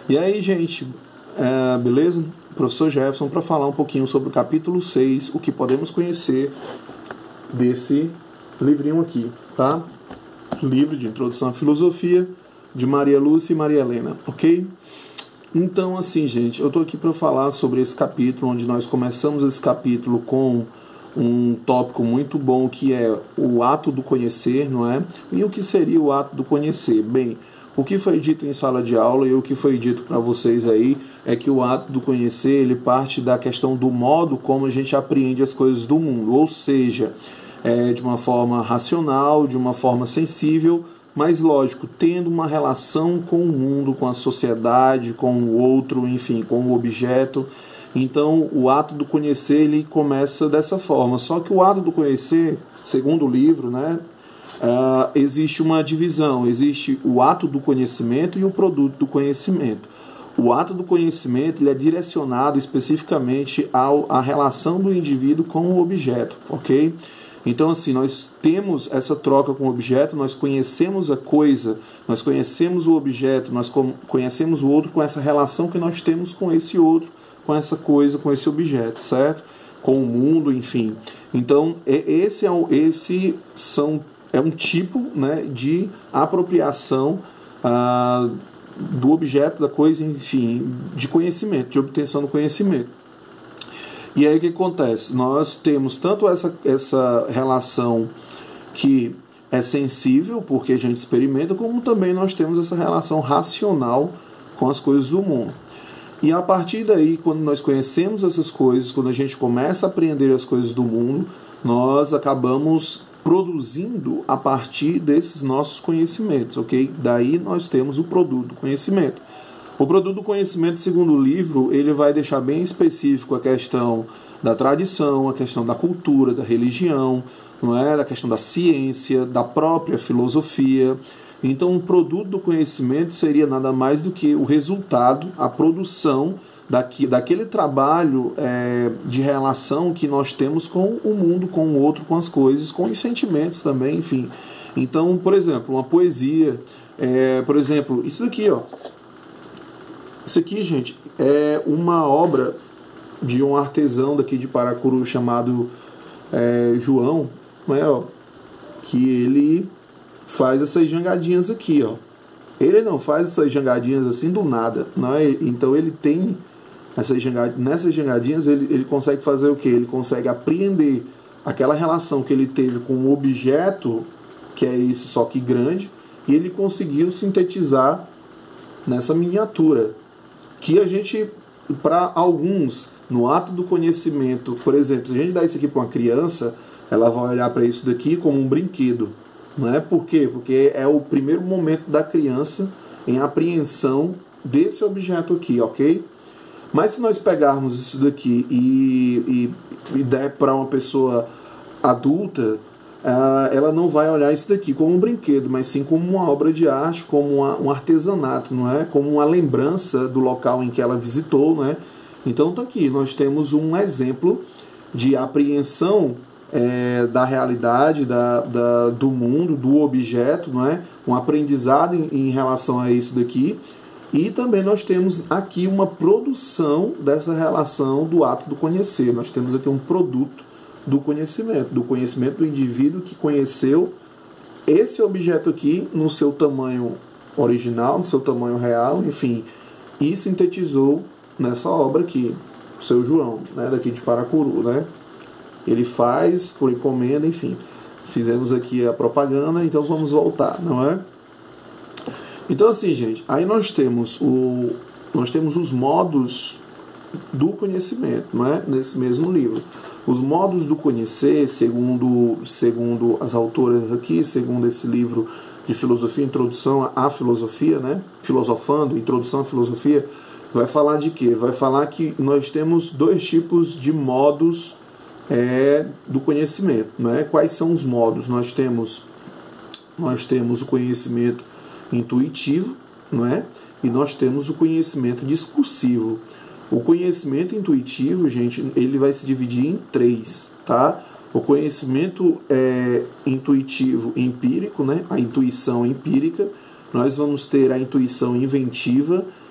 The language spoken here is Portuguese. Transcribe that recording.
E aí, gente, beleza? Professor Jefferson para falar um pouquinho sobre o capítulo 6, o que podemos conhecer desse livrinho aqui, tá? Livro de Introdução à Filosofia, de Maria Lúcia e Maria Helena, ok? Então, assim, gente, eu tô aqui para falar sobre esse capítulo, onde nós começamos esse capítulo com um tópico muito bom, que é o ato do conhecer, não é? E o que seria o ato do conhecer? Bem, o que foi dito em sala de aula e o que foi dito para vocês aí é que o ato do conhecer, ele parte da questão do modo como a gente apreende as coisas do mundo, ou seja, de uma forma racional, de uma forma sensível, mas lógico, tendo uma relação com o mundo, com a sociedade, com o outro, enfim, com o objeto. Então, o ato do conhecer, ele começa dessa forma. Só que o ato do conhecer, segundo o livro, né, existe uma divisão. Existe o ato do conhecimento e o produto do conhecimento. O ato do conhecimento, ele é direcionado especificamente à relação do indivíduo com o objeto, ok? Então, assim, nós temos essa troca com o objeto, nós conhecemos a coisa, nós conhecemos o objeto, nós conhecemos o outro com essa relação que nós temos com esse outro, com essa coisa, com esse objeto, certo? Com o mundo, enfim. Então, esse é um tipo, né, de apropriação do objeto, da coisa, enfim, de conhecimento, de obtenção do conhecimento. E aí o que acontece? Nós temos tanto essa relação que é sensível, porque a gente experimenta, como também nós temos essa relação racional com as coisas do mundo. E a partir daí, quando nós conhecemos essas coisas, quando a gente começa a aprender as coisas do mundo, nós acabamos produzindo a partir desses nossos conhecimentos, ok? Daí nós temos o produto do conhecimento. O produto do conhecimento, segundo o livro, ele vai deixar bem específico a questão da tradição, a questão da cultura, da religião, não é? Da questão da ciência, da própria filosofia. Então, o produto do conhecimento seria nada mais do que o resultado, a produção daquele trabalho de relação que nós temos com o mundo, com o outro, com as coisas, com os sentimentos também, enfim. Então, por exemplo, uma poesia, por exemplo, isso daqui, ó. Isso aqui, gente, é uma obra de um artesão daqui de Paracuru chamado João, né, ó, que ele faz essas jangadinhas aqui, ó. Ele não faz essas jangadinhas assim do nada, não é? Então ele tem nessas jangadinhas ele consegue fazer o quê? Ele consegue apreender aquela relação que ele teve com o objeto, que é esse só que grande, e ele conseguiu sintetizar nessa miniatura. Que a gente, para alguns, no ato do conhecimento, por exemplo, se a gente dá isso aqui para uma criança, ela vai olhar para isso daqui como um brinquedo. Não é? Por quê? Porque é o primeiro momento da criança em apreensão desse objeto aqui, ok? Mas se nós pegarmos isso daqui e der para uma pessoa adulta, ela não vai olhar isso daqui como um brinquedo, mas sim como uma obra de arte, como um artesanato, não é? Como uma lembrança do local em que ela visitou, não é? Então tá aqui, nós temos um exemplo de apreensão da realidade, do mundo, do objeto, não é? Um aprendizado em relação a isso daqui. E também nós temos aqui uma produção dessa relação do ato do conhecer. Nós temos aqui um produto do conhecimento do indivíduo que conheceu esse objeto aqui no seu tamanho original, no seu tamanho real, enfim, e sintetizou nessa obra aqui, o seu João, né, daqui de Paracuru, né? Ele faz por encomenda, enfim. Fizemos aqui a propaganda, então vamos voltar, não é? Então assim, gente, aí nós temos os modos do conhecimento, não é? Nesse mesmo livro. Os modos do conhecer, segundo as autoras aqui, segundo esse livro de filosofia, Introdução à Filosofia, né? Filosofando, Introdução à Filosofia, vai falar de quê? Vai falar que nós temos dois tipos de modos do conhecimento, não é? Quais são os modos? Nós temos o conhecimento intuitivo, não é? E nós temos o conhecimento discursivo. O conhecimento intuitivo, gente, ele vai se dividir em três, tá? O conhecimento intuitivo empírico, né? A intuição empírica. Nós vamos ter a intuição inventiva